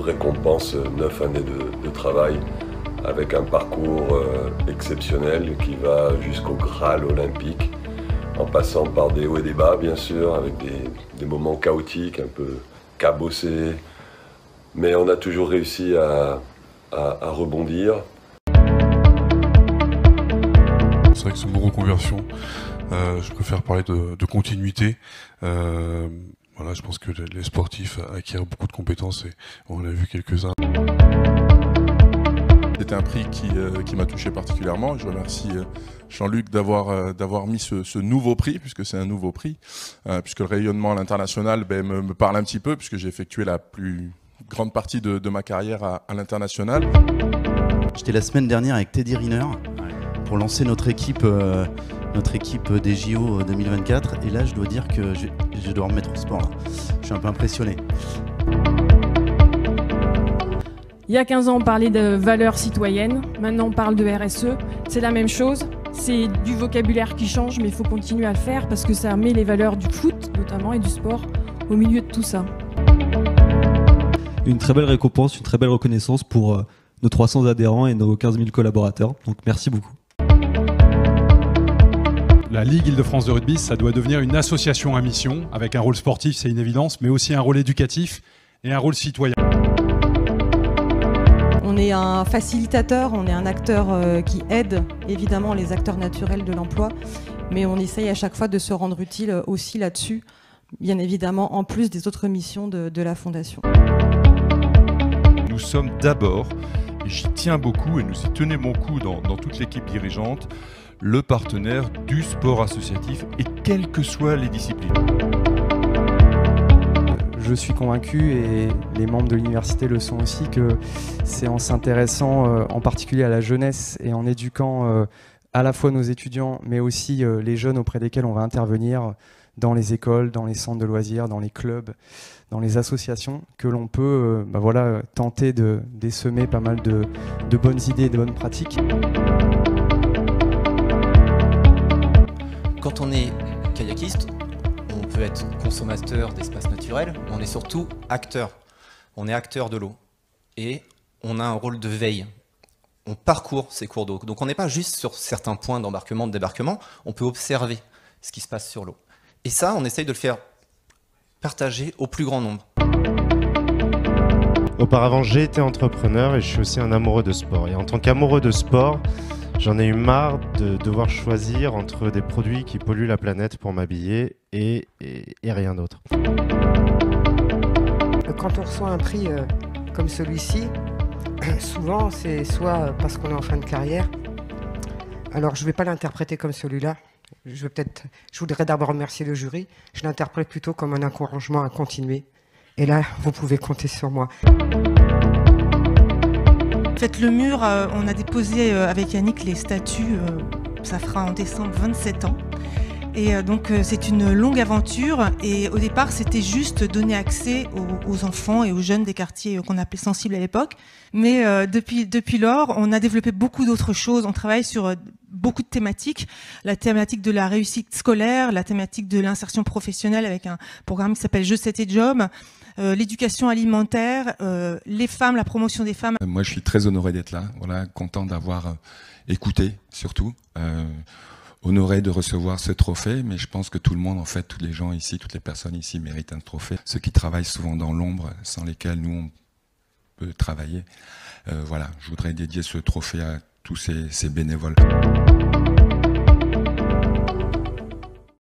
récompense 9 années de travail avec un parcours exceptionnel qui va jusqu'au Graal olympique, en passant par des hauts et des bas bien sûr, avec des moments chaotiques, un peu cabossés, mais on a toujours réussi à rebondir. C'est vrai que ce mot reconversion, je préfère parler de continuité. Voilà, je pense que les sportifs acquièrent beaucoup de compétences et on en a vu quelques-uns. C'était un prix qui m'a touché particulièrement. Je remercie Jean-Luc d'avoir mis ce nouveau prix, puisque c'est un nouveau prix, puisque le rayonnement à l'international me parle un petit peu, puisque j'ai effectué la plus grande partie de ma carrière à l'international. J'étais la semaine dernière avec Teddy Riner pour lancer notre équipe des JO 2024, et là je dois dire que je dois remettre au sport. Là. Je suis un peu impressionné. Il y a 15 ans, on parlait de valeurs citoyennes, maintenant on parle de RSE. C'est la même chose, c'est du vocabulaire qui change, mais il faut continuer à le faire parce que ça met les valeurs du foot notamment et du sport au milieu de tout ça. Une très belle récompense, une très belle reconnaissance pour nos 300 adhérents et nos 15 000 collaborateurs. Donc merci beaucoup. La Ligue Île-de-France de rugby, ça doit devenir une association à mission, avec un rôle sportif, c'est une évidence, mais aussi un rôle éducatif et un rôle citoyen. On est un facilitateur, on est un acteur qui aide évidemment les acteurs naturels de l'emploi, mais on essaye à chaque fois de se rendre utile aussi là-dessus, bien évidemment en plus des autres missions de la Fondation. Nous sommes d'abord, et j'y tiens beaucoup et nous y tenons beaucoup dans toute l'équipe dirigeante, le partenaire du sport associatif et quelles que soient les disciplines. Je suis convaincu, et les membres de l'université le sont aussi, que c'est en s'intéressant en particulier à la jeunesse et en éduquant à la fois nos étudiants, mais aussi les jeunes auprès desquels on va intervenir dans les écoles, dans les centres de loisirs, dans les clubs, dans les associations, que l'on peut tenter d'essaimer pas mal de bonnes idées et de bonnes pratiques. Quand on est kayakiste, on peut être consommateur d'espaces naturels, mais on est surtout acteur. On est acteur de l'eau et on a un rôle de veille. On parcourt ces cours d'eau. Donc on n'est pas juste sur certains points d'embarquement, de débarquement, on peut observer ce qui se passe sur l'eau. Et ça, on essaye de le faire partager au plus grand nombre. Auparavant, j'ai été entrepreneur et je suis aussi un amoureux de sport. Et en tant qu'amoureux de sport, j'en ai eu marre de devoir choisir entre des produits qui polluent la planète pour m'habiller et rien d'autre. Quand on reçoit un prix comme celui-ci, souvent c'est soit parce qu'on est en fin de carrière. Alors je ne vais pas l'interpréter comme celui-là. Je voudrais d'abord remercier le jury. Je l'interprète plutôt comme un encouragement à continuer. Et là, vous pouvez compter sur moi. Faites le mur, on a déposé avec Yannick les statuts, ça fera en décembre 27 ans. Et donc c'est une longue aventure, et au départ c'était juste donner accès aux enfants et aux jeunes des quartiers qu'on appelait sensibles à l'époque. Mais depuis lors, on a développé beaucoup d'autres choses, on travaille sur beaucoup de thématiques, la thématique de la réussite scolaire, la thématique de l'insertion professionnelle avec un programme qui s'appelle Je 7 et Job, l'éducation alimentaire, les femmes, la promotion des femmes. Moi je suis très honoré d'être là, voilà, content d'avoir écouté surtout. Honoré de recevoir ce trophée, mais je pense que tout le monde, en fait, tous les gens ici, toutes les personnes ici méritent un trophée. Ceux qui travaillent souvent dans l'ombre, sans lesquels nous, on peut travailler. Voilà, je voudrais dédier ce trophée à tous ces bénévoles.